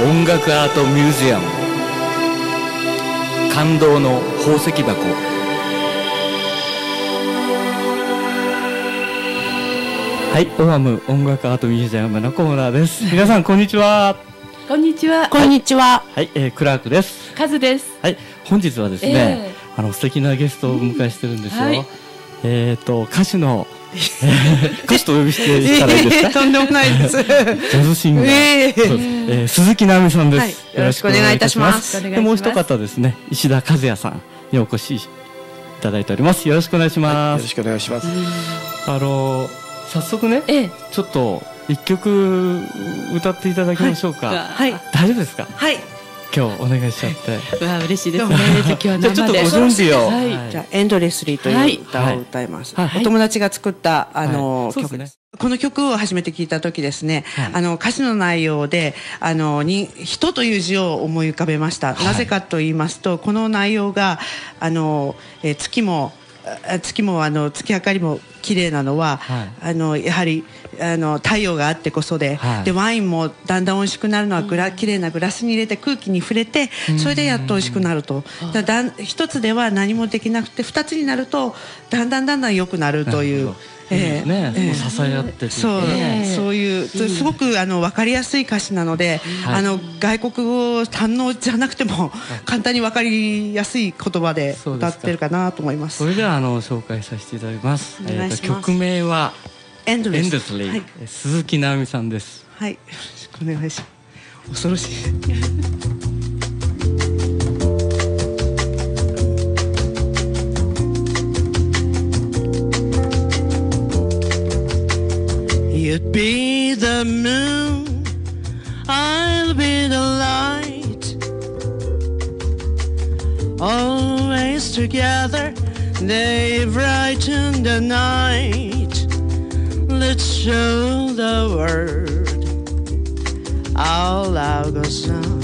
音楽アートミュージアム感動の宝石箱。はい、オアム音楽アートミュージアムのコーナーです。皆さんこんにちは。 こんにちは。 こんにちは。 はい、クラークです。 カズです。 はい、本日はですね、素敵なゲストをお迎えしてるんですよ。はい、歌手の歌手とお呼びしていたらいいですか？ とんでもないです。ジャズシンガー、鈴木直美さんです。 よろしくお願いいたします。 でもう一方ですね、石田和也さんにお越しいただいております。よろしくお願いします。 よろしくお願いします。 早速ね、ちょっと一曲歌っていただきましょうか。 はい。 大丈夫ですか？ はい。 今日お願いしちゃって。 わあ、嬉しいですね。今日は生で。 ちょっとご準備を。 じゃあエンドレスリーという歌を歌います。お友達が作った曲です。この曲を初めて聞いた時ですね、歌詞の内容で人という字を思い浮かべました。なぜかと言いますと、この内容が月も月明かりも綺麗なのは、やはり太陽があってこそで、ワインもだんだん美味しくなるのは綺麗なグラスに入れて空気に触れて、それでやっと美味しくなると。一つでは何もできなくて、二つになるとだんだん良くなるという。 支え合ってそういうすごく分かりやすい歌詞なので、外国語堪能じゃなくても簡単に分かりやすい言葉で歌ってるかなと思います。 それでは紹介させていただきます。曲名はエンドレスリー、鈴木直美さんです。 はい、よろしくお願いします。恐ろしい。You'd be the moon, I'll be the light. Always together, they brighten the night. Let's show the world our love goes on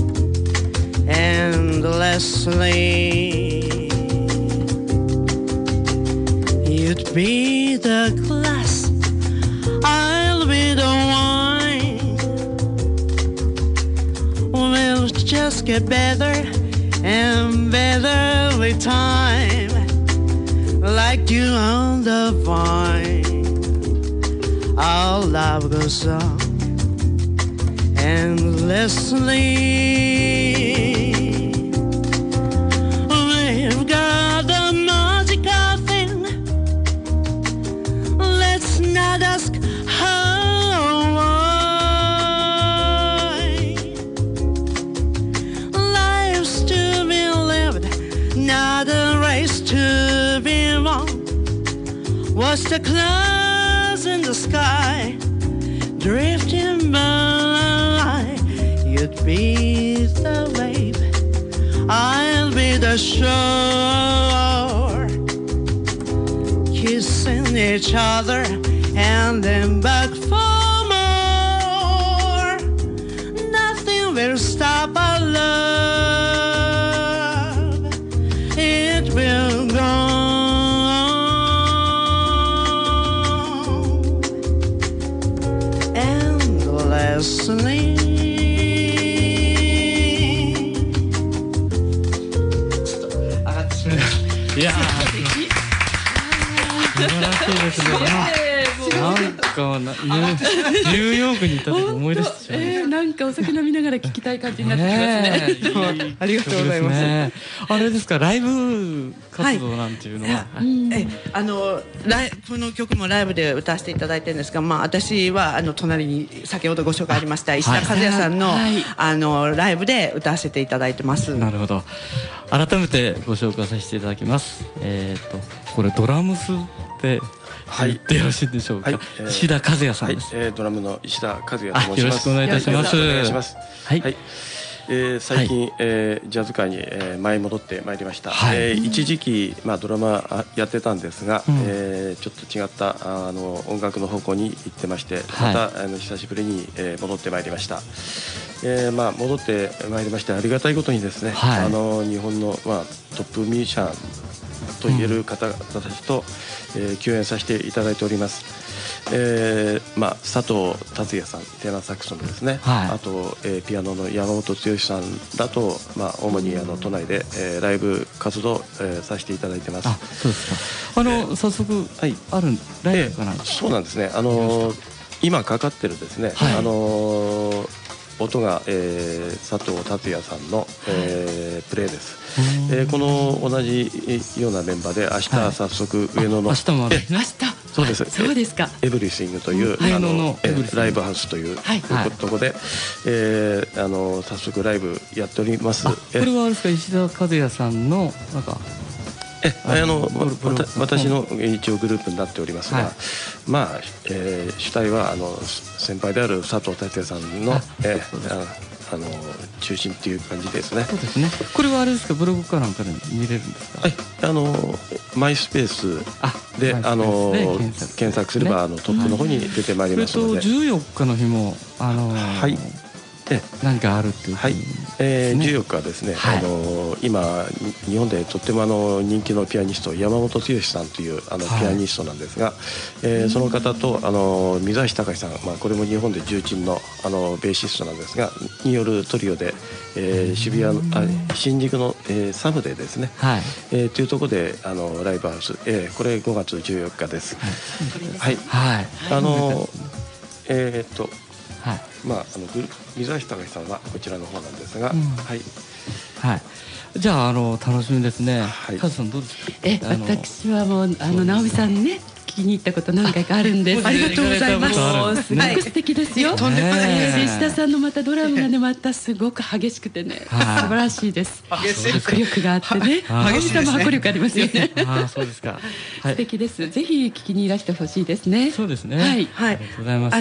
endlessly. You'd be the glass, I'll be the wine. We'll just get better and better with time, like you on the vine. Our love goes on endlessly. We've got a magical thing. Let's not ask watch the clouds in the sky drifting by. You'd be the wave, I'll be the shore, kissing each other and then back for more. Nothing will stop our love, it will go endlessly. 上がってしまいました。 いやー、素晴らしいですね。なんかニューヨークに行った時思い出してしまいました。 なんかお酒飲みながら聞きたい感じになってきますね。 ありがとうございます。 あれですか、ライブ活動なんていうのは、 この曲もライブで歌わせていただいてるんですが、私は隣に先ほどご紹介ありました石田和也さんのライブで歌わせていただいてます。 なるほど。改めてご紹介させていただきます。これドラムスって言ってよろしいでしょうか。石田和也さんです。 ドラムの石田和也と申します。 よろしくお願いいたします。 お願いします。はい。最近、ジャズ界に、舞い戻ってまいりました。一時期、ドラマやってたんですが、ちょっと違った音楽の方向に行ってまして、また久しぶりに、戻ってまいりました。戻ってまいりましてありがたいことにですね、日本の、トップミュージシャンと言える方々たちと、共演させていただいております。佐藤達也さん、テナーサックスのですね、あと、ピアノの山本剛さんだと、主に都内で、ライブ活動、させていただいてます。 そうですか。早速、あるライブかな。 そうなんですね。今かかってるですね、音が、佐藤達也さんの、プレイです。この同じようなメンバーで明日早速上野の明日もある。 明日。 そうです。 そうですか。 エブリシングというライブハウスというところで早速ライブやっております。これはあれですか、石田和也さんのなんか。 私の一応グループになっておりますが、主体は先輩である佐藤達也さんの中心っていう感じですね。 そうですね。これはあれですか、ブログかなんかで見れるんですか。 マイスペースで検索すればトップの方に出てまいりますので。 14日の日も何かあるっていう。 14日はですね、今日本でとっても人気のピアニスト山本剛さんというピアニストなんですが、その方と水橋隆さん、これも日本で重鎮のベーシストなんですがによるトリオで、新宿のサムでですね、というところでライブハウス、これ5月14日です。水橋隆さんはこちらの方なんですが、 じゃあ楽しみですね。カズさんどうですか。 私はもう直美さんにね聞きに行ったこと何回かあるんです。 ありがとうございます。 すごく素敵ですよ。とんでもないです。石田さんのまたドラムがねまたすごく激しくてね素晴らしいです。迫力があってね。直美さんも迫力ありますよね。 そうですか。 素敵です。ぜひ聞きにいらしてほしいですね。 そうですね。 はい。 ありがとうございます。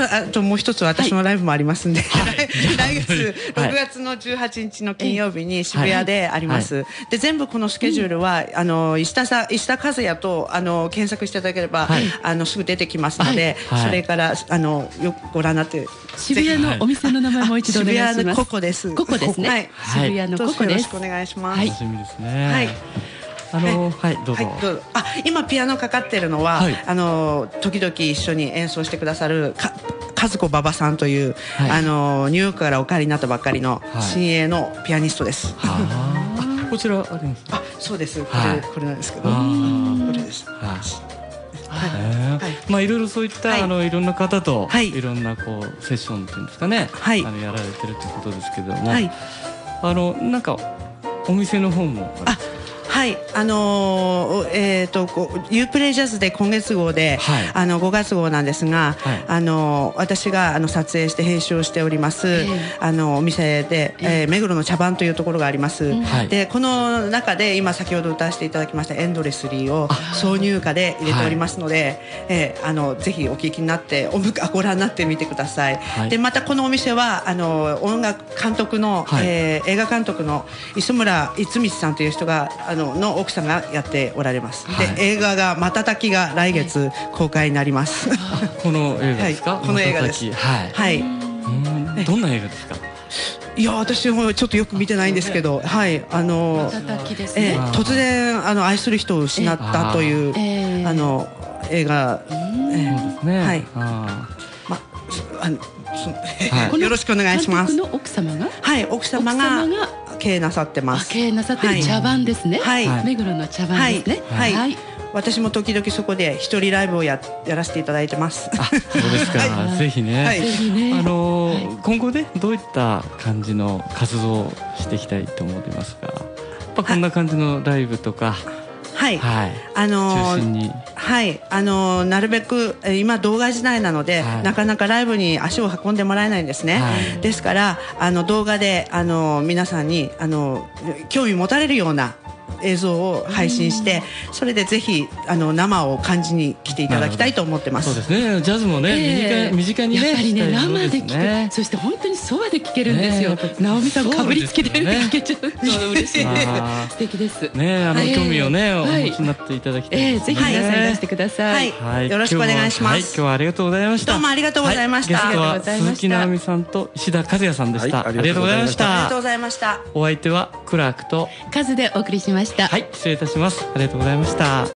あともう一つ私のライブもありますんで、来月6月の18日の金曜日に渋谷であります。で全部このスケジュールは石田和也と検索していただければすぐ出てきますので、それからよくご覧になって渋谷のお店の名前もう一度お願いします。 渋谷のココです。 ココですね。渋谷のココです。 よろしくお願いします。 楽しみですね。 はい。 どうぞ。 今ピアノかかってるのは時々一緒に演奏してくださる和子馬場さんというニューヨークからお帰りになったばっかりの新鋭のピアニストです。 こちらあります。 そうです。これなんですけど、これです。 いろいろそういったいろんな方といろんなこうセッションっていうんですかね、やられてるってことですけども、なんかお店の方もはい、ユープレイジャズで今月号で、5月号なんですが、私が撮影して編集をしております、お店で、目黒の茶番というところがあります。でこの中で今先ほど歌わせていただきましたエンドレスリーを挿入歌で入れておりますので、ぜひお聞きになってご覧になってみてください。でまたこのお店は音楽監督の、映画監督の磯村逸光さんという人がの奥さんがやっておられます。で映画が瞬きが来月公開になります。 この映画ですか。 この映画です。はい。 どんな映画ですか。 いや私もちょっとよく見てないんですけど、突然愛する人を失ったという映画よろしくお願いします。 監督の奥様が奥様が経営なさってます。 経営なさってる茶番ですね。目黒の茶番ですね。 私も時々そこで一人ライブをやらせていただいてます。 そうですか。ぜひね。今後ねどういった感じの活動をしていきたいと思っていますか。こんな感じのライブとか。中心になるべく今動画時代なので、なかなかライブに足を運んでもらえないんですね。ですから動画で皆さんに興味持たれるような映像を配信して、それでぜひ生を感じに来ていただきたいと思ってます。 そうですね。ジャズもね、身近にね、 やっぱりね生で聞く、そして本当にそばで聞けるんですよ。直美さんかぶりつきで聞けちゃうの嬉しいです。素敵です。 ね、興味をねお持ちになっていただきたい。 ぜひ皆さんいらしてください。 よろしくお願いします。 今日はありがとうございました。 どうもありがとうございました。 ゲストは鈴木直美さんと石田和也さんでした。ありがとうございました。 ありがとうございました。 お相手はクラークとカズでお送りしました。 した。 はい、失礼いたします。ありがとうございました。